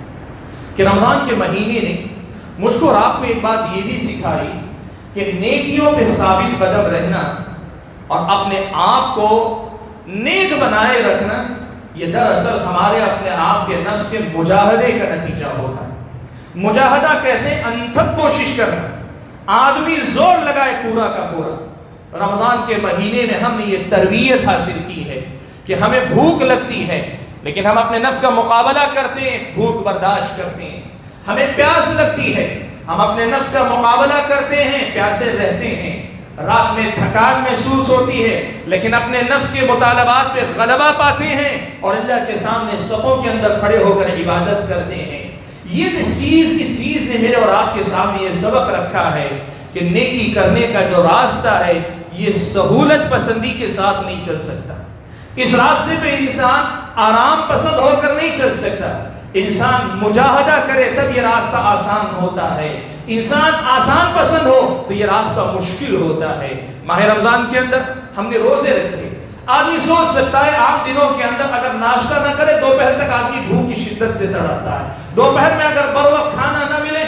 کہ رمضان کے مہینے نے مجھ کو اور آپ کو ایک بات یہ بھی سکھائی کہ نیکیوں پہ ثابت قدم رہنا اور اپنے آپ کو نیک بنائے رکھنا یہ دراصل ہمارے اپنے آپ کے نفس کے مجاہدے کا نتیجہ ہوتا ہے۔ مجاہدہ کہتے ہیں انتھک کوشش کرنا، آدمی زور لگائے پورا کا پورا۔ رمضان کے مہینے میں ہم نے یہ تربیت حاصل کی ہے کہ ہمیں بھوک لگتی ہے لیکن ہم اپنے نفس کا مقابلہ کرتے ہیں، بھوک برداشت کرتے ہیں۔ ہمیں پیاس لگتی ہے، ہم اپنے نفس کا مقابلہ کرتے ہیں، پیاسے رہتے ہیں۔ رات میں تھکان محسوس ہوتی ہے لیکن اپنے نفس کے مطالبات پہ غلبہ پاتے ہیں اور اللہ کے سامنے صفوں کے اندر کھڑے ہو کر عبادت کرتے ہیں۔ یہ اس چیز اس چیز نے میرے اور آپ کے سامنے یہ سبق رکھا ہے کہ نیکی کرنے کا جو راستہ ہے یہ سہولت پسندی کے ساتھ نہیں چل سکتا۔ اس راستے پہ انسان آرام پسند ہو کر نہیں چل سکتا، انسان مجاہدہ کرے تب یہ راستہ آسان ہوتا ہے۔ انسان آسان پسند ہو تو یہ راستہ مشکل ہوتا ہے۔ ماہ رمضان کے اندر ہم نے روزے رکھے، آدمی سوچ سکتا ہے آپ دنوں کے اندر اگر ناشتہ نہ کرے دوپہر تک آدمی بھوک کی شدت سے تڑپتا ہے، دوپہر میں اگر بر وقت کھانا نہ ملے شام تک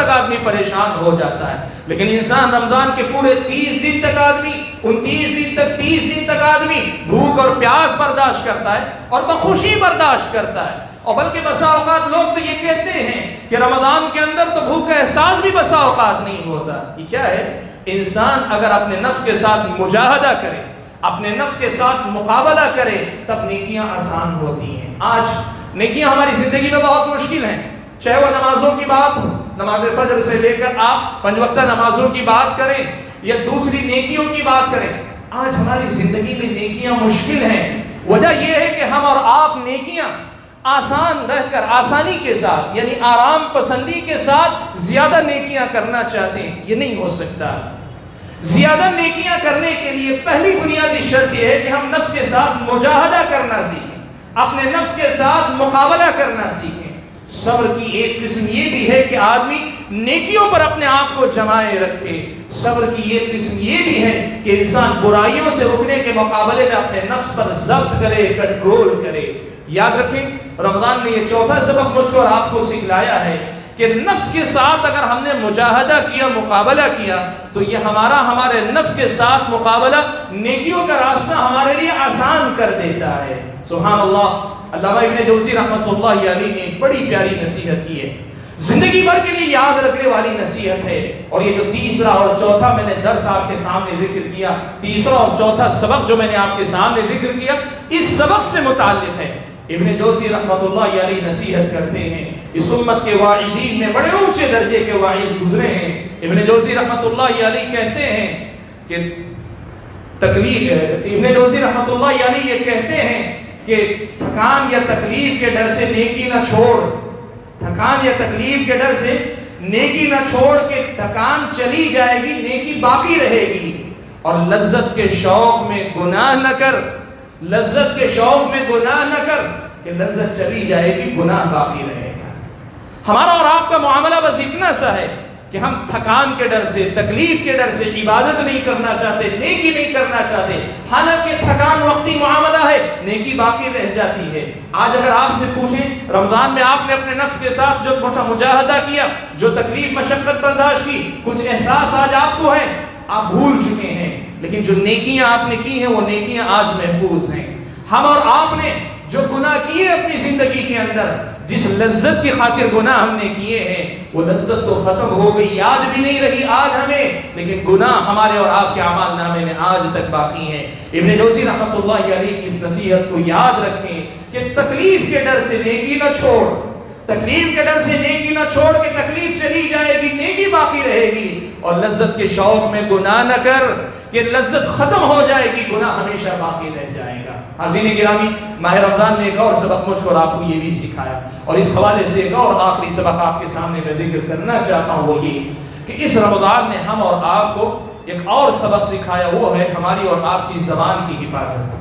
تک آدمی پریشان ہو جاتا ہے، لیکن انسان رمضان کے پورے تیس دن تک آدمی انتیس دن تک تیس دن تک آدمی بھوک اور پیاس برداشت کرتا ہے اور بخوشی برداشت کرتا ہے. اور بلکہ بسا اوقات لوگ تو یہ کہتے ہیں کہ رمضان کے اندر تو بھوک کا احساس بھی بسا اوقات نہیں ہوتا. یہ کیا ہے؟ انسان اگر اپنے نفس کے ساتھ مجاہدہ کرے، اپنے نفس کے ساتھ مقابلہ کرے، تب نیکیاں آسان ہوتی ہیں. آج نیکیاں ہماری زندگی میں بہت مشکل ہیں، چاہے وہ نمازوں کی بات ہو، نماز فجر سے لے کر آپ پنج وقتہ نمازوں کی بات کریں یا دوسری نیکیوں کی بات کریں. آج ہماری زندگی میں نیکیاں مشکل ہیں. وجہ یہ ہے کہ ہم اور آپ نیکیاں آسان رہ کر آسانی کے ساتھ یعنی آرام پسندی کے ساتھ زیادہ نیکیاں کرنا چاہتے ہیں. یہ نہیں ہو سکتا. زیادہ نیکیاں کرنے کے لیے پہلی بنیادی شرط یہ ہے کہ ہم نفس کے ساتھ مجاہدہ کرنا سیکھیں، اپنے نفس کے ساتھ مقابلہ کرنا سیکھیں. صبر کی ایک قسم یہ بھی ہے کہ آدمی نیکیوں پر اپنے آپ کو جمائے رکھے. صبر کی ایک قسم یہ بھی ہے کہ انسان برائیوں سے رکنے کے مقابلے میں اپنے نفس پر ضبط کرے، کنٹرول کرے. یاد رکھیں رمضان نے یہ چوتھا سبق مجھ کو اور آپ کو سکھلایا ہے کہ نفس کے ساتھ اگر ہم نے مجاہدہ کیا، مقابلہ کیا، تو یہ ہمارا ہمارے نفس کے ساتھ مقابلہ نیکیوں کا راستہ ہمارے لیے آسان کر دیتا ہے. سبحان اللہ. علامہ ابن جوزی رحمۃ اللہ علیہ نے ایک بڑی پیاری نصیحت کی ہے، زندگی بھر کے لیے یاد رکھنے والی نصیحت ہے. اور یہ جو تیسرا اور چوتھا میں نے درس آپ کے سامنے ذکر کیا، تیسرا اور چوتھا سبق جو میں نے آپ کے سامنے ذکر کیا، اس سبق سے متعلق ہے. ابن جوزی رحمۃ اللہ علیہ نصیحت کرتے ہیں، اس امت کے واعظین میں بڑے اونچے درجے کے واعظ گزرے ہیں. ابن جوزی رحمۃ اللہ علیہ کہتے ہیں کہ تکلیف ابن جوزی رحمۃ اللہ علیہ یہ کہتے ہیں کہ تھکان یا تکلیف کے ڈر سے نیکی نہ چھوڑ، تھکان یا تکلیف کے ڈر سے نیکی نہ چھوڑ کے تھکان چلی جائے گی، نیکی باقی رہے گی. اور لذت کے شوق میں گناہ نہ کر، لذت کے شوق میں گناہ نہ کر کہ لذت چلی جائے گی، گناہ باقی رہے گا. ہمارا اور آپ کا معاملہ بس اتنا سا ہے کہ ہم تھکان کے ڈر سے، تکلیف کے ڈر سے عبادت نہیں کرنا چاہتے، نیکی نہیں کرنا چاہتے. حالانکہ تھکان وقتی معاملہ ہے، نیکی باقی رہ جاتی ہے. آج اگر آپ سے پوچھیں رمضان میں آپ نے اپنے نفس کے ساتھ جو مجاہدہ کیا، جو تکلیف مشقت برداشت کی، کچھ احساس آج آپ کو ہے؟ آپ بھول چکے ہیں. لیکن جو نیکیاں آپ نے کی ہیں وہ نیکیاں آج محفوظ ہیں. ہم اور آپ نے جو گناہ کیے اپنی زندگی کے اندر، جس لذت کی خاطر گناہ ہم نے کیے ہیں، وہ لذت تو ختم ہو گئی، یاد بھی نہیں رہی آج ہمیں، لیکن گناہ ہمارے اور آپ کے اعمال نامے میں آج تک باقی ہیں. ابن جوزی رحمۃ اللہ علیہ کی اس نصیحت کو یاد رکھیں کہ تکلیف کے ڈر سے نیکی نہ چھوڑ، تکلیف کے ڈر سے نیکی نہ چھوڑ کے تکلیف چلی جائے گی، نیکی باقی رہے گی. اور لذت کے شوق میں گناہ نہ کر کہ لذت ختم ہو جائے گی، گناہ ہمیشہ باقی رہ جائے گا. حاضرین گرامی، ماہ رمضان نے ایک اور سبق مجھ کو اور آپ کو یہ بھی سکھایا، اور اس حوالے سے ایک اور آخری سبق آپ کے سامنے میں ذکر کرنا چاہتا ہوں. وہ یہ کہ اس رمضان نے ہم اور آپ کو ایک اور سبق سکھایا، وہ ہے ہماری اور آپ کی زبان کی حفاظت.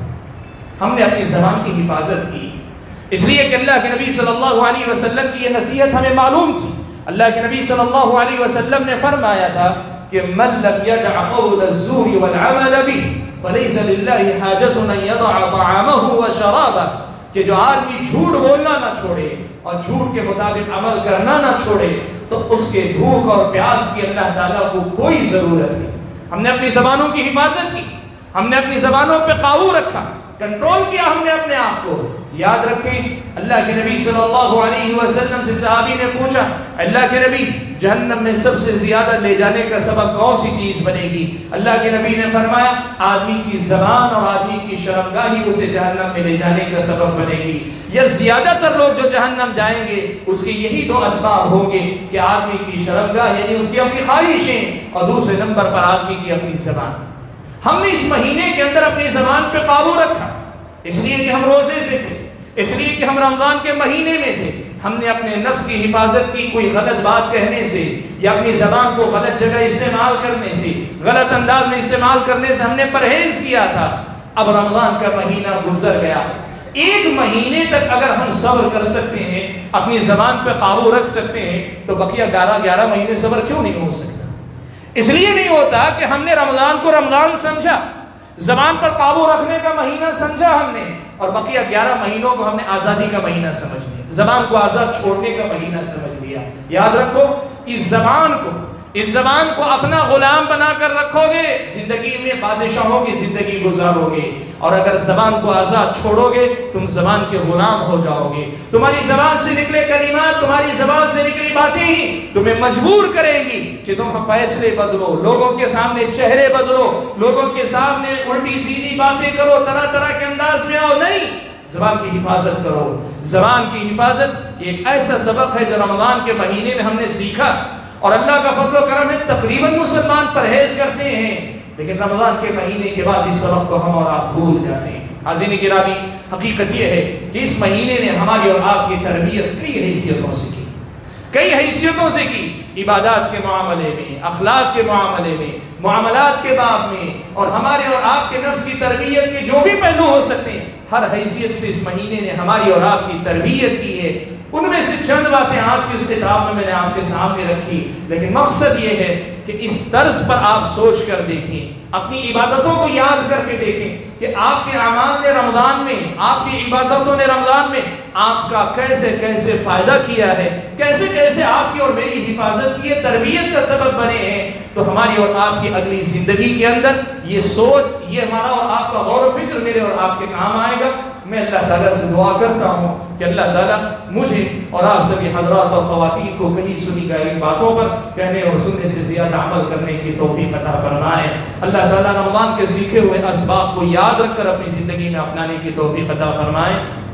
ہم نے اپنی زبان کی حفاظت کی، اس لیے کہ اللہ کے نبی صلی اللہ علیہ وسلم کی یہ نصیحت ہمیں معلوم تھی. اللہ کے نبی صلی اللہ علیہ وسلم نے فرمایا تھا کہ من لم يدع قول الزور والعمل به فليس لله حاجة ان يضع طعامه وشرابه. کہ جو آدمی جھوٹ بولنا نہ چھوڑے اور جھوٹ کے مطابق عمل کرنا نہ چھوڑے تو اس کے بھوک اور پیاس کی اللہ تعالیٰ کو کوئی ضرورت نہیں. ہم نے اپنی زبانوں کی حفاظت کی، ہم نے اپنی زبانوں پہ قابو رکھا، کنٹرول کیا ہم نے اپنے آپ کو. یاد رکھیں اللہ کے نبی صلی اللہ علیہ وسلم سے صحابی نے پوچھا، اللہ کے نبی جہنم میں سب سے زیادہ لے جانے کا سبب کون سی چیز بنے گی؟ اللہ کے نبی نے فرمایا آدمی کی زبان اور آدمی کی شرمگاہی اسے جہنم میں لے جانے کا سبب بنے گی. یا زیادہ تر لوگ جو جہنم جائیں گے اس کے یہی دو اسباب ہوں گے کہ آدمی کی شرمگاہ یعنی اس کی اپنی خواہشیں، اور دوسرے نمبر پر آدمی کی اپنی زبان. ہم نے اس مہینے کے اندر اپنی زبان پہ قابو رکھا، اس لیے کہ ہم روزے سے تھے، اس لیے کہ ہم رمضان کے مہینے میں تھے. ہم نے اپنے نفس کی حفاظت کی، کوئی غلط بات کہنے سے یا اپنی زبان کو غلط جگہ استعمال کرنے سے، غلط انداز میں استعمال کرنے سے ہم نے پرہیز کیا تھا. اب رمضان کا مہینہ گزر گیا، ایک مہینے تک اگر ہم صبر کر سکتے ہیں، اپنی زبان پہ قابو رکھ سکتے ہیں، تو بقیہ گیارہ گیارہ مہینے صبر کیوں نہیں ہو سکتا؟ اس لیے نہیں ہوتا کہ ہم نے رمضان کو رمضان سمجھا، زبان پر قابو رکھنے کا مہینہ سمجھا ہم نے، اور بقیہ گیارہ مہینوں کو ہم نے آزادی کا مہینہ سمجھ لیا، زبان کو آزاد چھوڑنے کا مہینہ سمجھ لیا. یاد رکھو اس زبان کو اس زبان کو اپنا غلام بنا کر رکھو گے، زندگی میں بادشاہوں کی زندگی گزارو گے، اور اگر زبان کو آزاد چھوڑو گے تم زبان کے غلام ہو جاؤ گے۔ تمہاری زبان سے نکلے کلمات، تمہاری زبان سے نکلی باتیں ہی تمہیں مجبور کریں گی کہ تم فیصلے بدلو، لوگوں کے سامنے چہرے بدلو، لوگوں کے سامنے الٹی سیدھی باتیں کرو، طرح طرح کے انداز میں آؤ۔ نہیں، زبان کی حفاظت کرو۔ زبان کی حفاظت ایک ایسا سبق ہے جو رمضان کے مہینے میں ہم نے سیکھا، اور اللہ کا فضل و کرم ہے تقریباً مسلمان پرہیز کرتے ہیں، لیکن رمضان کے مہینے کے بعد اس سبق کو ہم اور آپ بھول جاتے ہیں۔ حاضرین گرامی، حقیقت یہ ہے کہ اس مہینے نے ہماری اور آپ کی تربیت کئی حیثیتوں سے کی کئی حیثیتوں سے کی عبادات کے معاملے میں، اخلاق کے معاملے میں، معاملات کے باب میں، اور ہمارے اور آپ کے نفس کی تربیت کے جو بھی پہلو ہو سکتے ہیں، ہر حیثیت سے اس مہینے نے ہماری اور آپ کی تربیت کی ہے۔ ان میں سے چند باتیں آج کی اس کتاب میں میں نے آپ کے سامنے رکھی، لیکن مقصد یہ ہے کہ اس طرز پر آپ سوچ کر دیکھیں، اپنی عبادتوں کو یاد کر کے دیکھیں کہ آپ کے اعمال نے رمضان میں، آپ کی عبادتوں نے رمضان میں آپ کا کیسے کیسے فائدہ کیا ہے، کیسے کیسے آپ کی اور میری حفاظت کی ہے، تربیت کا سبب بنے ہیں۔ تو ہماری اور آپ کی اگلی زندگی کے اندر یہ سوچ، یہ ہمارا اور آپ کا غور و فکر میرے اور آپ کے کام آئے گا۔ میں اللہ تعالیٰ سے دعا کرتا ہوں کہ اللہ تعالیٰ مجھے اور آپ سبھی حضرات اور خواتین کو کہیں سنی گئی باتوں پر کہنے اور سننے سے زیادہ عمل کرنے کی توفیق عطا فرمائے۔ اللہ تعالیٰ رمضان کے سیکھے ہوئے اسباب کو یاد رکھ کر اپنی زندگی میں اپنانے کی توفیق عطا فرمائے۔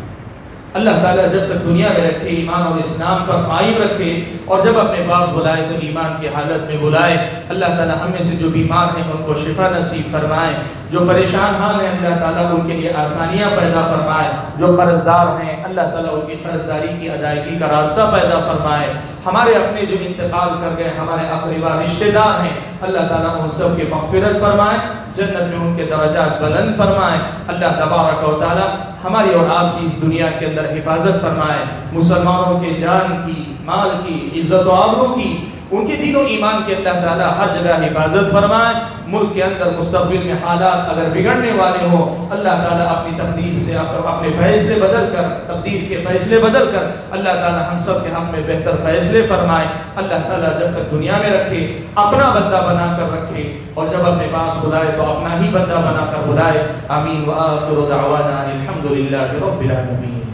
اللہ تعالیٰ جب تک دنیا میں رکھے ایمان اور اسلام پر قائم رکھے، اور جب اپنے پاس بلائے تو ایمان کی حالت میں بلائے۔ اللہ تعالیٰ ہم میں سے جو بیمار ہیں ان کو شفا نصیب فرمائے، جو پریشان حال ہیں اللہ تعالیٰ ان کے لیے آسانیاں پیدا فرمائے، جو قرض دار ہیں اللہ تعالیٰ ان کی قرض داری کی ادائیگی کا راستہ پیدا فرمائے۔ ہمارے اپنے جو انتقال کر گئے ہمارے اقربا رشتہ دار ہیں اللہ تعالیٰ ان سب کی مغفرت فرمائے، جنت میں ان کے درجات بلند فرمائے۔ اللہ تبارک و تعالیٰ ہماری اور آپ کی اس دنیا کے اندر حفاظت فرمائے، مسلمانوں کے جان کی، مال کی، عزت و آبرو کی، ان کے دین و ایمان کے اللہ تعالیٰ ہر جگہ حفاظت فرمائے۔ ملک کے اندر مستقبل میں حالات اگر بگڑنے والے ہوں اللہ تعالیٰ اپنی تقدیر سے اپنے فیصلے بدل کر، تقدیر کے فیصلے بدل کر اللہ تعالیٰ ہم سب کے حق میں بہتر فیصلے فرمائے۔ اللہ تعالیٰ جب تک دنیا میں رکھے اپنا بندہ بنا کر رکھے، اور جب اپنے پاس بلائے تو اپنا ہی بندہ بنا کر بلائے۔ آمین وآخر دعوانا الحمدللہ رب العالمین۔